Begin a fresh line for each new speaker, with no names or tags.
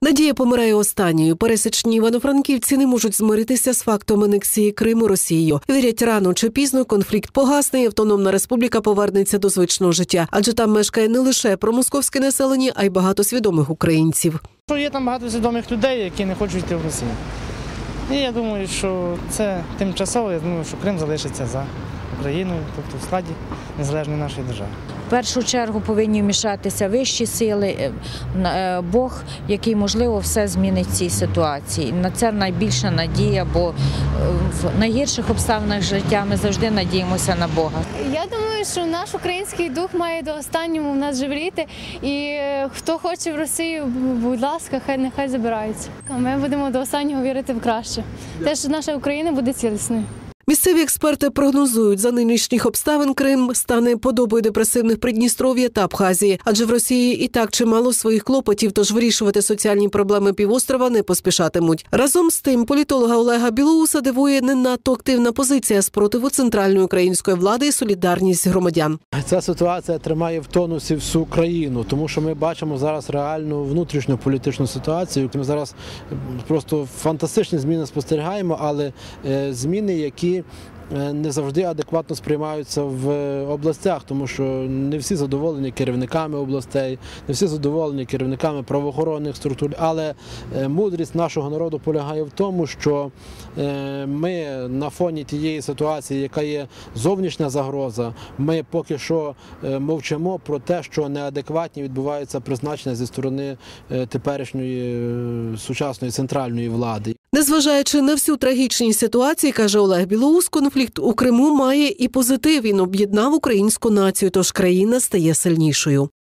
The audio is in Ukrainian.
Надія помирає останньою. Пересічні івано-франківці не можуть змиритися з фактом анексії Криму Росією. Вірять, рано чи пізно конфлікт погасне і Автономна Республіка повернеться до звичного життя. Адже там мешкає не лише промосковське населення, а й багато свідомих українців.
Є там багато свідомих людей, які не хочуть йти в Росію. І я думаю, що це тимчасово. Я думаю, що Крим залишиться за Україною, тобто в складі незалежної нашої держави.
В першу чергу повинні вмішатися вищі сили, Бог, який, можливо, все змінить в цій ситуації. На це найбільша надія, бо в найгірших обставинах життя ми завжди надіємося на Бога.
Я думаю, що наш український дух має до останнього в нас живріти. І хто хоче в Росію, будь ласка, нехай забираються. Ми будемо до останнього вірити в краще. Теж наша Україна буде цілісною.
Місцеві експерти прогнозують, за нинішніх обставин Крим стане подобою депресивних Придністров'я та Абхазії. Адже в Росії і так чимало своїх клопотів, тож вирішувати соціальні проблеми півострова не поспішатимуть. Разом з тим, політолога Олега Білоуса дивує не надто активна позиція спротиву центральної української влади і солідарність громадян.
Ця ситуація тримає в тонусі всю країну, тому що ми бачимо зараз реальну внутрішню політичну ситуацію. Ми зараз просто фантастичні зміни спостерігаємо, але зміни, які не завжди адекватно сприймаються в областях, тому що не всі задоволені керівниками областей, не всі задоволені керівниками правоохоронних структур, але мудрість нашого народу полягає в тому, що ми на фоні тієї ситуації, яка є зовнішня загроза, ми поки що мовчимо про те, що неадекватні відбуваються призначення зі сторони теперішньої сучасної центральної влади.
Незважаючи на всю трагічність ситуації, каже Олег Білоус, конфлікт у Криму має і позитив. Він об'єднав українську націю, тож країна стає сильнішою.